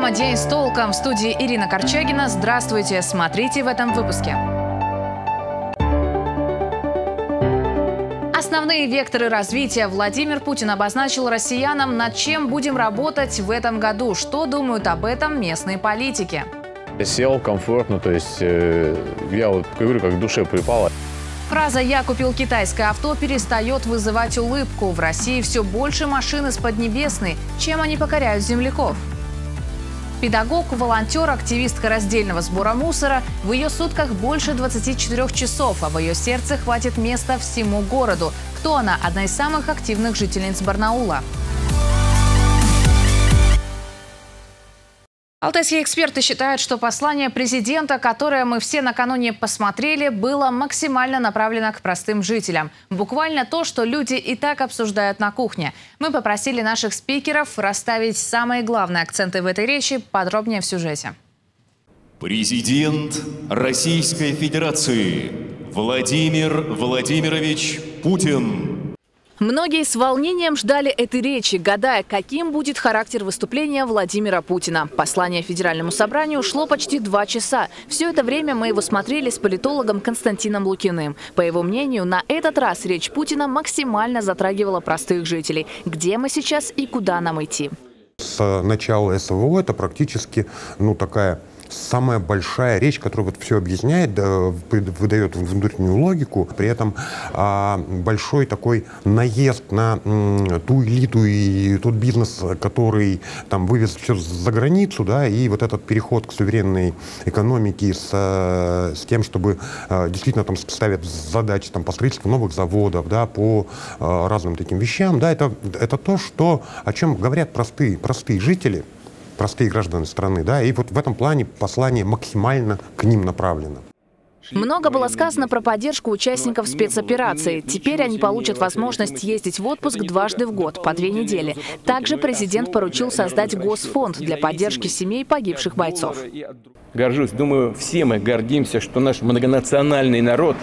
Программа «День с толком». В студии Ирина Корчагина. Здравствуйте. Смотрите в этом выпуске. Основные векторы развития. Владимир Путин обозначил россиянам, над чем будем работать в этом году. Что думают об этом местные политики? Сел комфортно, то есть я вот говорю, как к душе припало. Фраза «я купил китайское авто» перестает вызывать улыбку. В России все больше машин из Поднебесной. Чем они покоряют земляков? Педагог, волонтер, активистка раздельного сбора мусора. В ее сутках больше 24 часов, а в ее сердце хватит места всему городу. Кто она? Одна из самых активных жительниц Барнаула. Алтайские эксперты считают, что послание президента, которое мы все накануне посмотрели, было максимально направлено к простым жителям. Буквально то, что люди и так обсуждают на кухне. Мы попросили наших спикеров расставить самые главные акценты в этой речи. Подробнее в сюжете. Президент Российской Федерации Владимир Владимирович Путин. Многие с волнением ждали этой речи, гадая, каким будет характер выступления Владимира Путина. Послание Федеральному собранию шло почти 2 часа. Все это время мы его смотрели с политологом Константином Лукиным. По его мнению, на этот раз речь Путина максимально затрагивала простых жителей. Где мы сейчас и куда нам идти? С начала СВО это практически такая самая большая речь, которая вот все объясняет, выдает внутреннюю логику, при этом большой такой наезд на ту элиту и тот бизнес, который там вывез все за границу, да, и вот этот переход к суверенной экономике с тем, чтобы действительно там ставят задачи там, по строительству новых заводов, да, по разным таким вещам, да, это то, о чем говорят простые жители, простые граждане страны, да, и вот в этом плане послание максимально к ним направлено. Много было сказано про поддержку участников спецоперации. Теперь они получат возможность ездить в отпуск дважды в год, по 2 недели. Также президент поручил создать госфонд для поддержки семей погибших бойцов. Горжусь, думаю, все мы гордимся, что наш многонациональный народ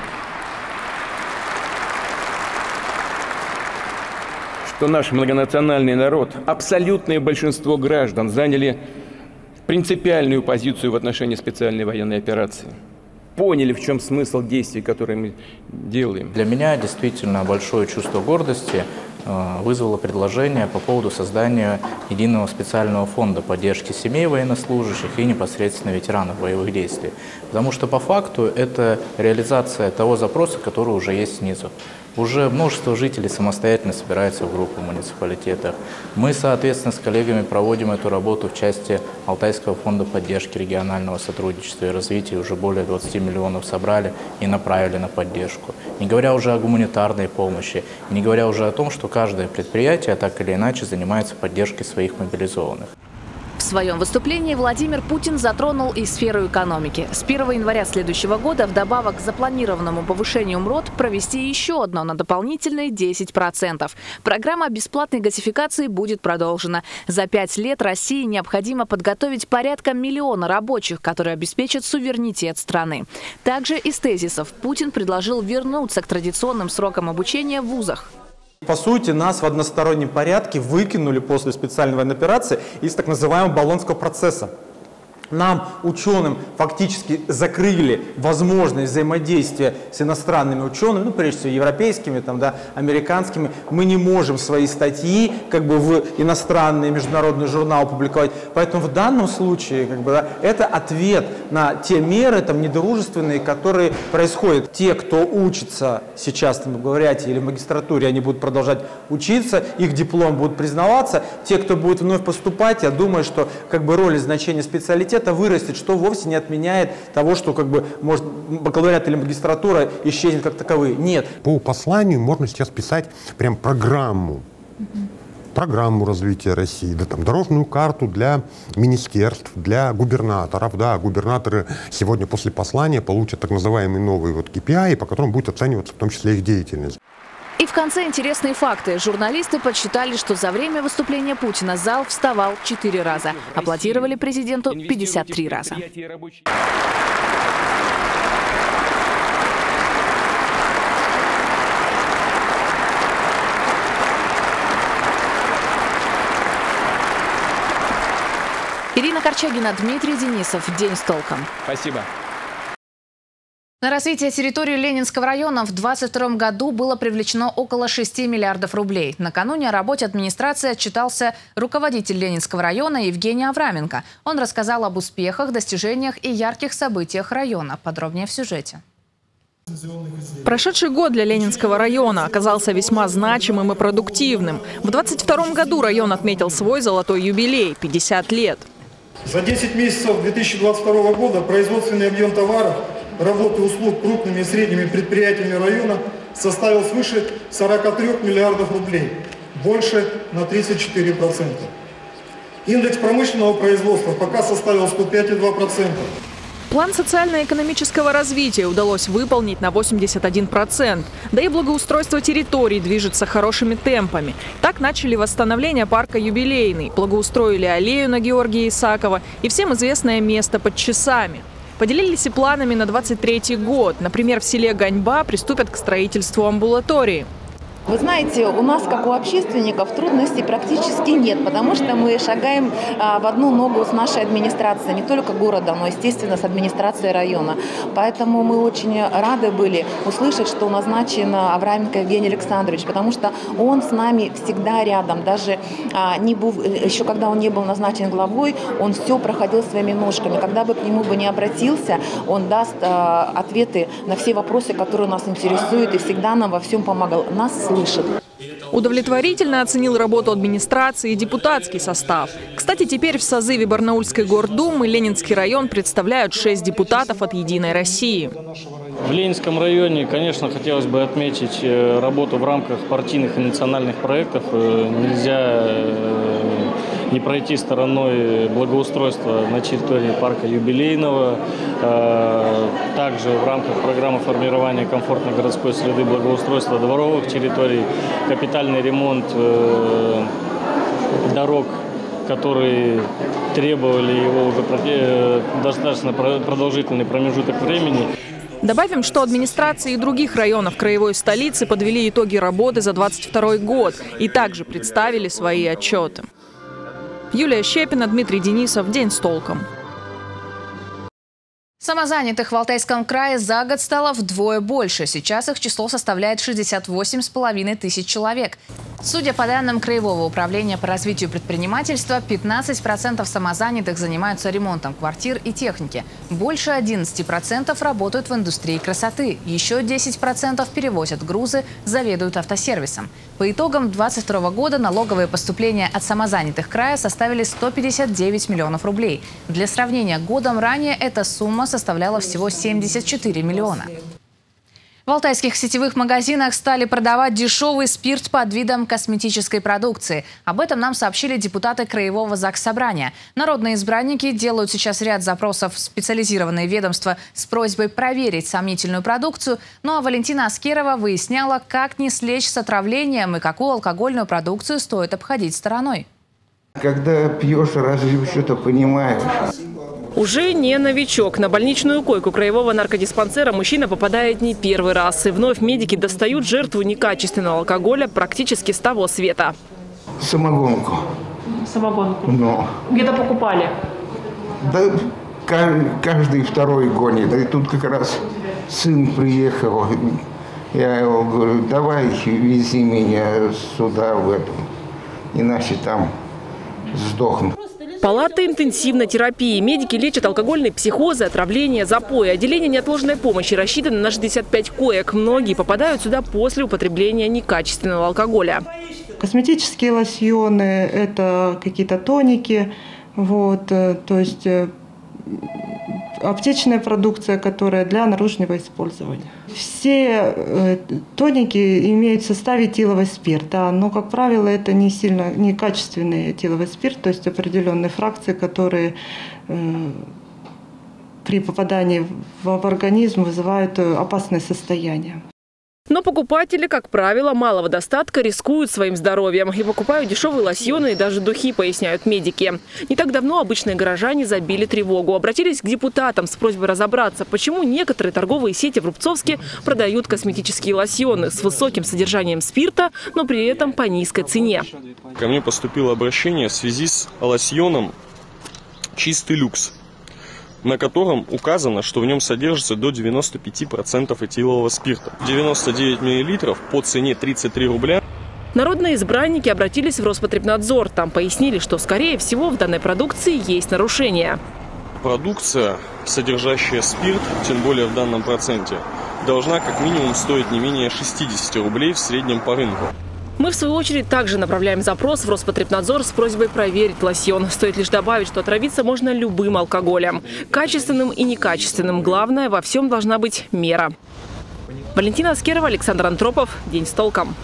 абсолютное большинство граждан заняли принципиальную позицию в отношении специальной военной операции. Поняли, в чем смысл действий, которые мы делаем. Для меня действительно большое чувство гордости вызвало предложение по поводу создания единого специального фонда поддержки семей военнослужащих и непосредственно ветеранов боевых действий. Потому что по факту это реализация того запроса, который уже есть снизу. Уже множество жителей самостоятельно собираются в группу в муниципалитетах. Мы, соответственно, с коллегами проводим эту работу в части Алтайского фонда поддержки регионального сотрудничества и развития. Уже более 20 миллионов собрали и направили на поддержку. Не говоря уже о гуманитарной помощи, не говоря уже о том, что каждое предприятие так или иначе занимается поддержкой своих мобилизованных. В своем выступлении Владимир Путин затронул и сферу экономики. С 1 января следующего года вдобавок к запланированному повышению МРОТ провести еще одно на дополнительные 10%. Программа бесплатной газификации будет продолжена. За 5 лет России необходимо подготовить порядка 1 миллиона рабочих, которые обеспечат суверенитет страны. Также из тезисов Путин предложил вернуться к традиционным срокам обучения в вузах. По сути, нас в одностороннем порядке выкинули после специальной военной операции из так называемого Болонского процесса. Нам, ученым, фактически закрыли возможность взаимодействия с иностранными учеными, прежде всего европейскими, американскими. Мы не можем свои статьи в иностранные международные журналы публиковать. Поэтому в данном случае это ответ на те меры недружественные, которые происходят. Те, кто учится сейчас в бакалавриате или в магистратуре, они будут продолжать учиться, их диплом будет признаваться. Те, кто будет вновь поступать, я думаю, что роль и значение специалитета вырастет, что вовсе не отменяет того, что может бакалавриат или магистратура исчезнет как таковые. Нет. По посланию можно сейчас писать прям программу развития России, дорожную карту для министерств, для губернаторов. Да, губернаторы сегодня после послания получат так называемый новый KPI, по которому будет оцениваться в том числе их деятельность. И в конце интересные факты. Журналисты подсчитали, что за время выступления Путина зал вставал 4 раза. Аплодировали президенту 53 раза. Ирина Корчагина, Дмитрий Денисов. День с толком. Спасибо. На развитие территории Ленинского района в 2022 году было привлечено около 6 миллиардов рублей. Накануне о работе администрации отчитался руководитель Ленинского района Евгений Авраменко. Он рассказал об успехах, достижениях и ярких событиях района. Подробнее в сюжете. Прошедший год для Ленинского района оказался весьма значимым и продуктивным. В 2022 году район отметил свой золотой юбилей – 50 лет. За 10 месяцев 2022 года производственный объем товаров, работы и услуг крупными и средними предприятиями района составил свыше 43 миллиардов рублей, больше на 34%. Индекс промышленного производства пока составил 105,2%. План социально-экономического развития удалось выполнить на 81%. Да и благоустройство территорий движется хорошими темпами. Так начали восстановление парка «Юбилейный», благоустроили аллею на Георгия Исакова и всем известное место под Часами. Поделились и планами на 2023 год. Например, в селе Ганьба приступят к строительству амбулатории. Вы знаете, у нас, как у общественников, трудностей практически нет, потому что мы шагаем в одну ногу с нашей администрацией, не только города, но, естественно, с администрацией района. Поэтому мы очень рады были услышать, что назначен Авраменко Евгений Александрович, потому что он с нами всегда рядом. Даже еще когда он не был назначен главой, он все проходил своими ножками. Когда бы к нему бы не обратился, он даст ответы на все вопросы, которые нас интересуют, и всегда нам во всем помогал. Нас слышит. Удовлетворительно оценил работу администрации и депутатский состав. Кстати, теперь в созыве Барнаульской гордумы Ленинский район представляют 6 депутатов от «Единой России». В Ленинском районе, конечно, хотелось бы отметить работу в рамках партийных и национальных проектов. Нельзя не пройти стороной благоустройства на территории парка Юбилейного. Также в рамках программы формирования комфортной городской среды благоустройства дворовых территорий, капитальный ремонт дорог, которые требовали его уже достаточно продолжительный промежуток времени. Добавим, что администрации и других районов краевой столицы подвели итоги работы за 2022 год и также представили свои отчеты. Юлия Щепина, Дмитрий Денисов. День с толком. Самозанятых в Алтайском крае за год стало вдвое больше. Сейчас их число составляет 68,5 тысяч человек. Судя по данным Краевого управления по развитию предпринимательства, 15% самозанятых занимаются ремонтом квартир и техники. Больше 11% работают в индустрии красоты. Еще 10% перевозят грузы, заведуют автосервисом. По итогам 2022 года налоговые поступления от самозанятых края составили 159 миллионов рублей. Для сравнения, годом ранее эта сумма составляла всего 74 миллиона. В алтайских сетевых магазинах стали продавать дешевый спирт под видом косметической продукции. Об этом нам сообщили депутаты Краевого Заксобрания. Народные избранники делают сейчас ряд запросов в специализированные ведомства с просьбой проверить сомнительную продукцию. Ну а Валентина Аскерова выясняла, как не слечь с отравлением и какую алкогольную продукцию стоит обходить стороной. Когда пьешь, разве что-то понимаешь? Уже не новичок. На больничную койку краевого наркодиспансера мужчина попадает не первый раз. И вновь медики достают жертву некачественного алкоголя практически с того света. Самогонку. Самогонку? Ну. Где-то покупали? Да каждый второй гонит. И тут как раз сын приехал. Я его говорю, давай вези меня сюда, в этом. Иначе там сдохну. Палаты интенсивной терапии. Медики лечат алкогольные психозы, отравления, запои. Отделение неотложной помощи рассчитано на 65 коек. Многие попадают сюда после употребления некачественного алкоголя. Косметические лосьоны, это какие-то тоники, то есть аптечная продукция, которая для наружного использования. Все тоники имеют в составе этиловый спирт, но, как правило, это не сильно некачественный этиловый спирт, то есть определенные фракции, которые при попадании в организм вызывают опасное состояние. Но покупатели, как правило, малого достатка рискуют своим здоровьем и покупают дешевые лосьоны и даже духи, поясняют медики. Не так давно обычные горожане забили тревогу. Обратились к депутатам с просьбой разобраться, почему некоторые торговые сети в Рубцовске продают косметические лосьоны с высоким содержанием спирта, но при этом по низкой цене. Ко мне поступило обращение в связи с лосьоном чистый люкс, на котором указано, что в нем содержится до 95% этилового спирта. 99 мл по цене 33 рубля. Народные избранники обратились в Роспотребнадзор. Там пояснили, что, скорее всего, в данной продукции есть нарушения. Продукция, содержащая спирт, тем более в данном проценте, должна как минимум стоить не менее 60 рублей в среднем по рынку. Мы, в свою очередь, также направляем запрос в Роспотребнадзор с просьбой проверить лосьон. Стоит лишь добавить, что отравиться можно любым алкоголем. Качественным и некачественным. Главное, во всем должна быть мера. Валентина Аскерова, Александр Антропов. День с толком.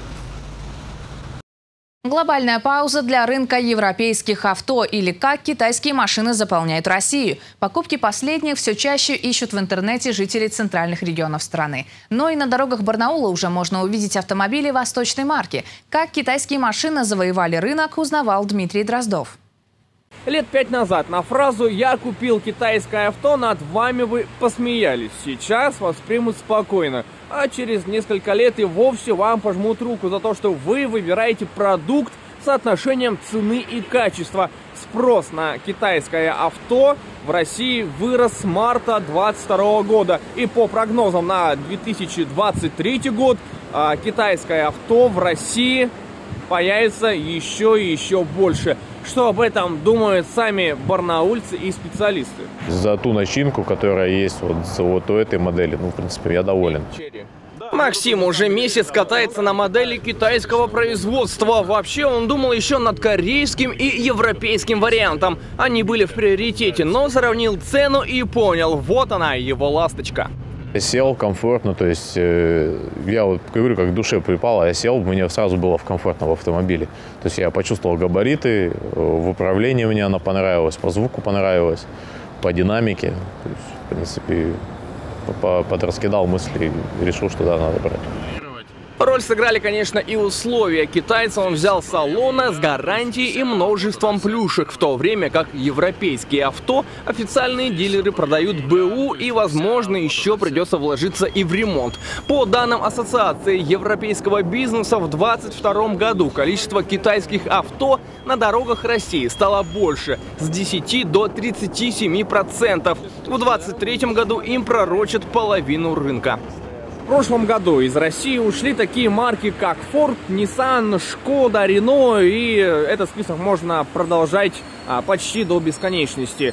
Глобальная пауза для рынка европейских авто, или как китайские машины заполняют Россию. Покупки последних все чаще ищут в интернете жители центральных регионов страны. Но и на дорогах Барнаула уже можно увидеть автомобили восточной марки. Как китайские машины завоевали рынок, узнавал Дмитрий Дроздов. Лет 5 назад на фразу «я купил китайское авто» над вами вы посмеялись. Сейчас вас примут спокойно. А через несколько лет и вовсе вам пожмут руку за то, что вы выбираете продукт с соотношением цены и качества. Спрос на китайское авто в России вырос с марта 2022 года. И по прогнозам на 2023 год китайское авто в России появится еще и еще больше. Что об этом думают сами барнаульцы и специалисты? За ту начинку, которая есть вот у этой модели, в принципе, я доволен. Максим уже месяц катается на модели китайского производства. Вообще он думал еще над корейским и европейским вариантом. Они были в приоритете, но сравнил цену и понял, вот она, его ласточка. Сел комфортно, то есть я вот говорю, как к душе припало, я сел, мне сразу было комфортно в автомобиле. То есть я почувствовал габариты, в управлении мне она понравилась, по звуку понравилась, по динамике. То есть, в принципе, подраскидал мысли и решил, что да, надо брать. Роль сыграли, конечно, и условия. Китайца он взял салона с гарантией и множеством плюшек, в то время как европейские авто официальные дилеры продают БУ и, возможно, еще придется вложиться и в ремонт. По данным Ассоциации европейского бизнеса, в 2022 году количество китайских авто на дорогах России стало больше – с 10 до 37%. В 2023 году им пророчат половину рынка. В прошлом году из России ушли такие марки, как Ford, Nissan, Skoda, Renault, и этот список можно продолжать почти до бесконечности.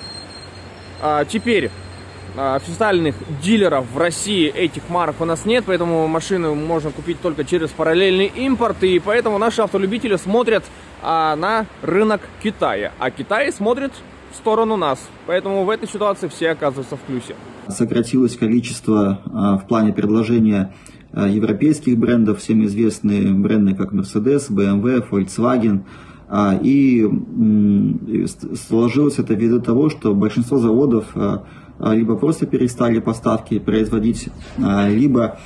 Теперь официальных дилеров в России этих марок у нас нет, поэтому машины можно купить только через параллельный импорт, и поэтому наши автолюбители смотрят на рынок Китая, а Китай смотрит в сторону нас. Поэтому в этой ситуации все оказываются в плюсе. Сократилось количество в плане предложения европейских брендов, всем известные бренды как Mercedes, BMW, Volkswagen. И сложилось это ввиду того, что большинство заводов либо просто перестали поставки производить, либо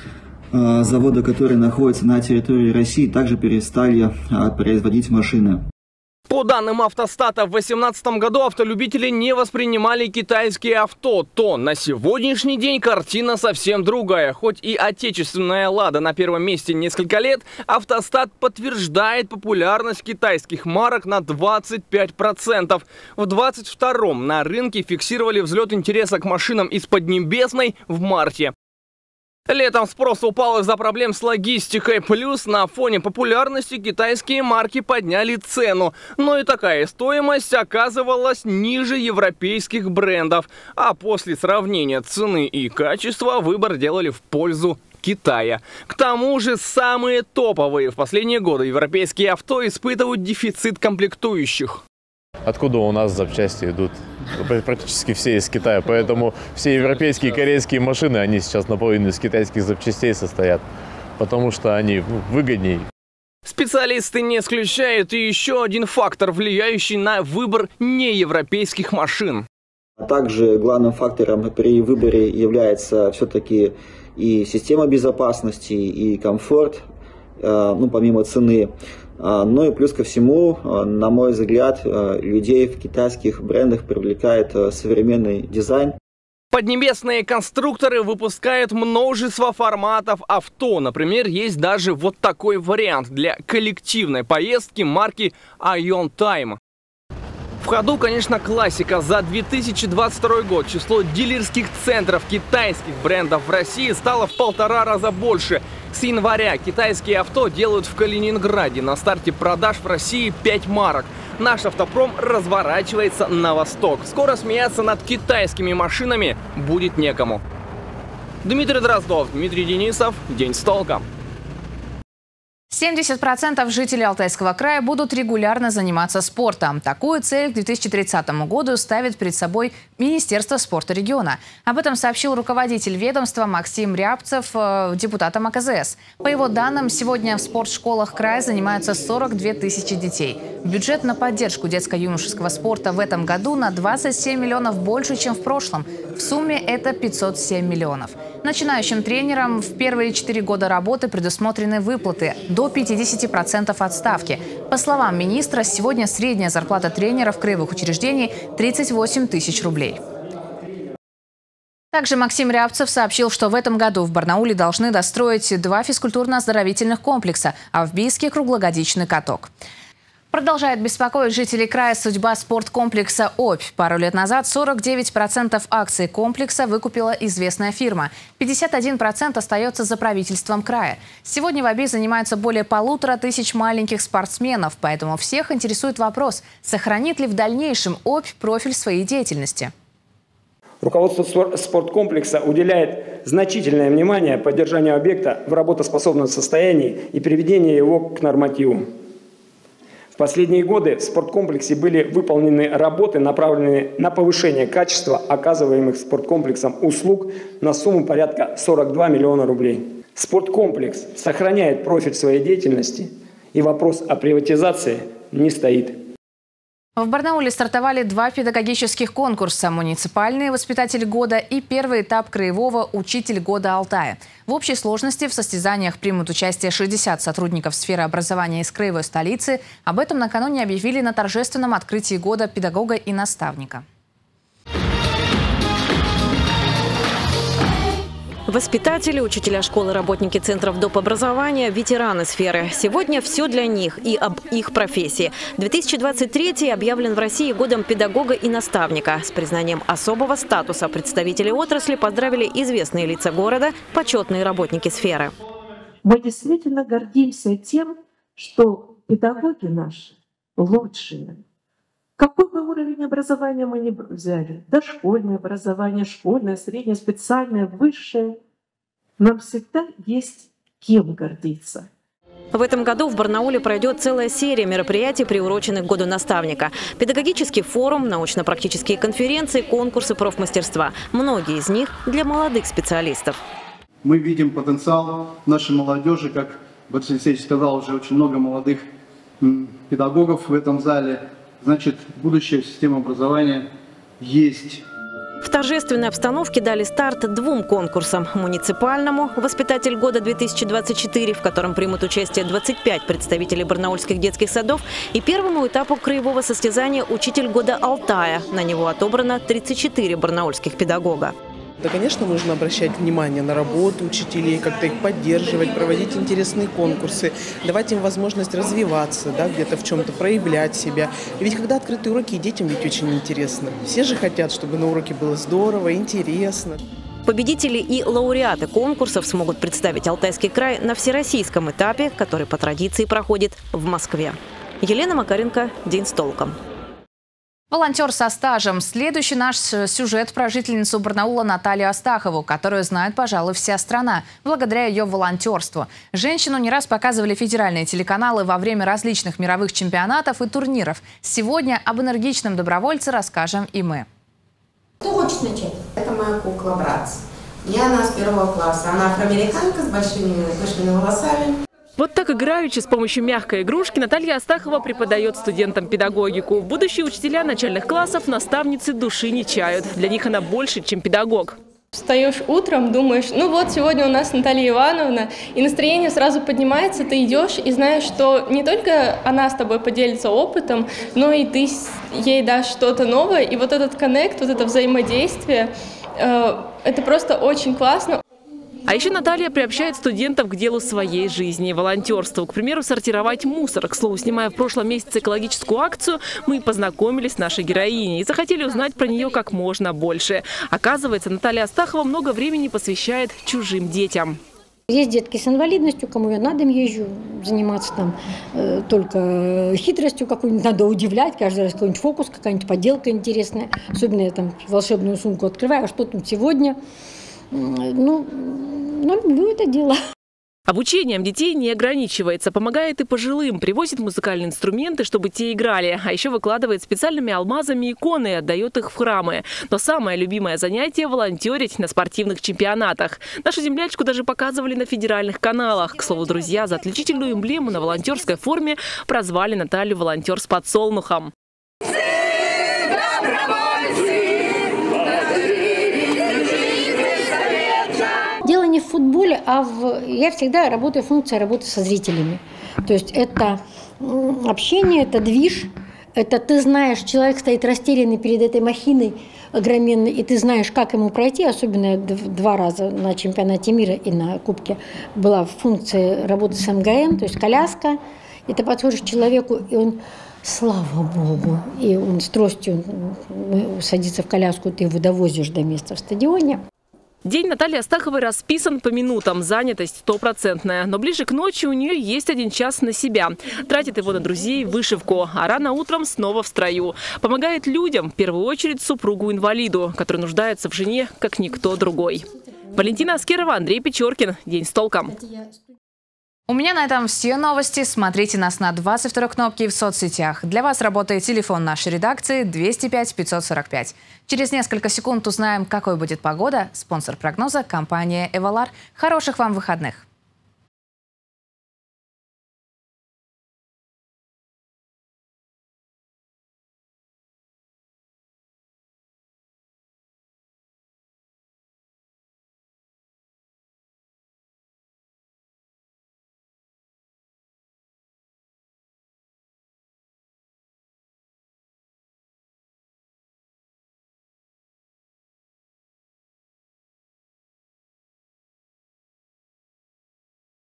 заводы, которые находятся на территории России, также перестали производить машины. По данным Автостата, в 2018 году автолюбители не воспринимали китайские авто, то на сегодняшний день картина совсем другая. Хоть и отечественная «Лада» на первом месте несколько лет, Автостат подтверждает популярность китайских марок на 25%. В 2022-м на рынке фиксировали взлет интереса к машинам из Поднебесной в марте. Летом спрос упал из-за проблем с логистикой, плюс на фоне популярности китайские марки подняли цену. Но и такая стоимость оказывалась ниже европейских брендов. А после сравнения цены и качества выбор делали в пользу Китая. К тому же самые топовые в последние годы европейские авто испытывают дефицит комплектующих. Откуда у нас запчасти идут? Практически все из Китая, поэтому все европейские и корейские машины, они сейчас наполовину из китайских запчастей состоят, потому что они выгоднее. Специалисты не исключают и еще один фактор, влияющий на выбор неевропейских машин. Также главным фактором при выборе является все-таки и система безопасности, и комфорт, помимо цены. Ну и плюс ко всему, на мой взгляд, людей в китайских брендах привлекает современный дизайн. Поднебесные конструкторы выпускают множество форматов авто. Например, есть даже вот такой вариант для коллективной поездки марки Ion Time. В ходу, конечно, классика. За 2022 год число дилерских центров китайских брендов в России стало в 1,5 раза больше. С января китайские авто делают в Калининграде. На старте продаж в России 5 марок. Наш автопром разворачивается на восток. Скоро смеяться над китайскими машинами будет некому. Дмитрий Дроздов, Дмитрий Денисов. День с толком. 70% жителей Алтайского края будут регулярно заниматься спортом. Такую цель к 2030 году ставит перед собой Министерство спорта региона. Об этом сообщил руководитель ведомства Максим Рябцев депутатам АКЗС. По его данным, сегодня в спортшколах края занимаются 42 тысячи детей. Бюджет на поддержку детско-юношеского спорта в этом году на 27 миллионов больше, чем в прошлом. В сумме это 507 миллионов. Начинающим тренерам в первые 4 года работы предусмотрены выплаты до 50% от ставки. По словам министра, сегодня средняя зарплата тренеров краевых учреждений – 38 тысяч рублей. Также Максим Рябцев сообщил, что в этом году в Барнауле должны достроить 2 физкультурно-оздоровительных комплекса, а в Бийске – круглогодичный каток. Продолжает беспокоить жителей края судьба спорткомплекса «Обь». Пару лет назад 49% акций комплекса выкупила известная фирма. 51% остается за правительством края. Сегодня в Оби занимаются более 1500 маленьких спортсменов, поэтому всех интересует вопрос, сохранит ли в дальнейшем «Обь» профиль своей деятельности. Руководство спорткомплекса уделяет значительное внимание поддержанию объекта в работоспособном состоянии и приведению его к нормативу. В последние годы в спорткомплексе были выполнены работы, направленные на повышение качества оказываемых спорткомплексом услуг на сумму порядка 42 миллиона рублей. Спорткомплекс сохраняет профиль своей деятельности, и вопрос о приватизации не стоит. В Барнауле стартовали 2 педагогических конкурса – муниципальный «Воспитатель года» и первый этап краевого «Учитель года Алтая». В общей сложности в состязаниях примут участие 60 сотрудников сферы образования из краевой столицы. Об этом накануне объявили на торжественном открытии года педагога и наставника. Воспитатели, учителя школы, работники центров доп. Образования, ветераны сферы. Сегодня все для них и об их профессии. 2023 объявлен в России годом педагога и наставника. С признанием особого статуса представителей отрасли поздравили известные лица города, почетные работники сферы. Мы действительно гордимся тем, что педагоги наши лучшие. Какой бы уровень образования мы ни взяли, дошкольное образование, школьное, среднее, специальное, высшее, нам всегда есть кем гордиться. В этом году в Барнауле пройдет целая серия мероприятий, приуроченных к году наставника. Педагогический форум, научно-практические конференции, конкурсы профмастерства. Многие из них для молодых специалистов. Мы видим потенциал нашей молодежи, как Борис Алексеевич сказал, уже очень много молодых педагогов в этом зале. Значит, будущее системы образования есть. В торжественной обстановке дали старт 2 конкурсам. Муниципальному «Воспитатель года 2024», в котором примут участие 25 представителей барнаульских детских садов, и первому этапу краевого состязания «Учитель года Алтая». На него отобрано 34 барнаульских педагога. Да, конечно, нужно обращать внимание на работу учителей, как-то их поддерживать, проводить интересные конкурсы, давать им возможность развиваться, да, где-то в чем-то проявлять себя. И ведь когда открытые уроки, детям ведь очень интересно. Все же хотят, чтобы на уроке было здорово, интересно. Победители и лауреаты конкурсов смогут представить Алтайский край на всероссийском этапе, который по традиции проходит в Москве. Елена Макаренко, «День с толком». Волонтер со стажем. Следующий наш сюжет про жительницу Барнаула Наталью Астахову, которую знает, пожалуй, вся страна, благодаря ее волонтерству. Женщину не раз показывали федеральные телеканалы во время различных мировых чемпионатов и турниров. Сегодня об энергичном добровольце расскажем и мы. Кто хочет начать? Это моя кукла Братц. Она с 1 класса. Она афроамериканка с большими пышными волосами. Вот так играючи с помощью мягкой игрушки Наталья Астахова преподает студентам педагогику. Будущие учителя начальных классов наставницы души не чают. Для них она больше, чем педагог. Встаешь утром, думаешь, ну вот сегодня у нас Наталья Ивановна, и настроение сразу поднимается, ты идешь и знаешь, что не только она с тобой поделится опытом, но и ты ей дашь что-то новое. И вот этот коннект, вот это взаимодействие, это просто очень классно. А еще Наталья приобщает студентов к делу своей жизни – волонтерству. К примеру, сортировать мусор. К слову, снимая в прошлом месяце экологическую акцию, мы познакомились с нашей героиней и захотели узнать про нее как можно больше. Оказывается, Наталья Астахова много времени посвящает чужим детям. Есть детки с инвалидностью, кому я на дом езжу, заниматься там только хитростью какой-нибудь, надо удивлять, каждый раз какой-нибудь фокус, какая-нибудь поделка интересная. Особенно я там волшебную сумку открываю, а что там сегодня? Ну, люблю это дело. Обучением детей не ограничивается, помогает и пожилым, привозит музыкальные инструменты, чтобы те играли, а еще выкладывает специальными алмазами иконы и отдает их в храмы. Но самое любимое занятие – волонтерить на спортивных чемпионатах. Нашу землячку даже показывали на федеральных каналах. К слову, друзья, за отличительную эмблему на волонтерской форме прозвали Наталью «Волонтер с подсолнухом». Дело не в футболе, а я всегда работаю функцией работы со зрителями. То есть это общение, это движ, это ты знаешь, человек стоит растерянный перед этой махиной огроменной, и ты знаешь, как ему пройти. Особенно 2 раза на чемпионате мира и на Кубке была функция работы с МГМ, то есть коляска. И ты подходишь к человеку, и он, слава Богу, и он с тростью садится в коляску, ты его довозишь до места в стадионе. День Натальи Астаховой расписан по минутам, занятость 100%. Но ближе к ночи у нее есть 1 час на себя. Тратит его на друзей, вышивку, а рано утром снова в строю. Помогает людям, в первую очередь супругу-инвалиду, который нуждается в жене, как никто другой. Валентина Аскерова, Андрей Печоркин. День с толком. У меня на этом все новости. Смотрите нас на 22 кнопке в соцсетях. Для вас работает телефон нашей редакции 205 545. Через несколько секунд узнаем, какой будет погода. Спонсор прогноза – компания «Эвалар». Хороших вам выходных!